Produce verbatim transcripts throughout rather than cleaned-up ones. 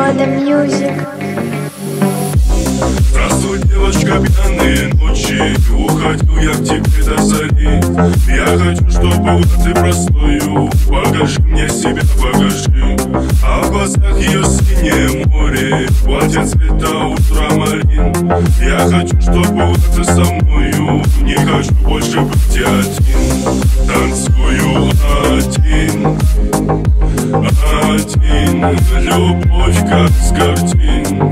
Природа Мьюзик. Здравствуй, девочка, пьяные ночи. Уходил я к тебе до зари. Я хочу, чтобы была ты простою. Покажи мне себя, покажи. А в глазах ее синее море, платье цвета ультрамарин. Я хочу, чтобы была ты со мною. Не хочу больше быть один. Танцую один, один. Любовь как с картин,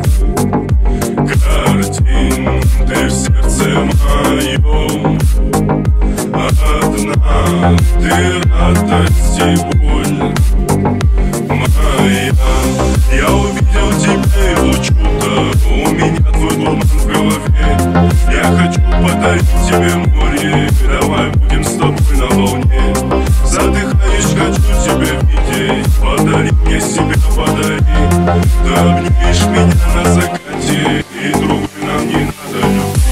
картин. Ты в сердце моем одна. Ты радость и боль моя. Я увидел тебя, его чудо. У меня твой дурман в голове. Я хочу подарить тебе море. Давай будем с тобой на волне. Задыхаюсь, хочу тебя видеть. Подари мне себя, подари. Ты обнимешь меня на закате, и другой нам не надо любви.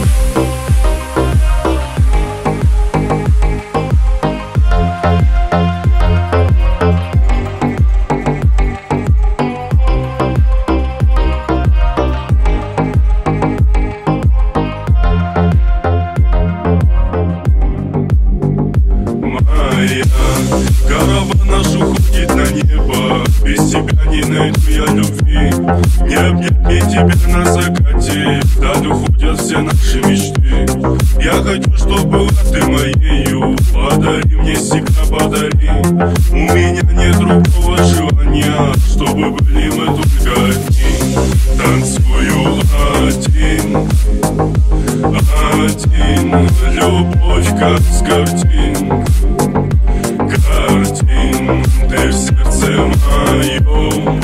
Караван наш уходит на небо. Без тебя не найду я любви. Не обнять мне тебя на закате. Вдаль уходят все наши мечты. Я хочу, чтобы была ты моею. Подари мне себя, подари. У меня нет другого желания, чтобы были мы только одни. Танцую один, один. Любовь как с картин, картин. Ты в сердце моем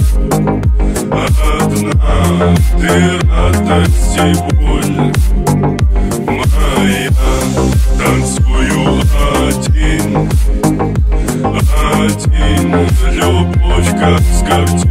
одна. Ты радость и боль моя. Танцую один, один. Любовь как с картин,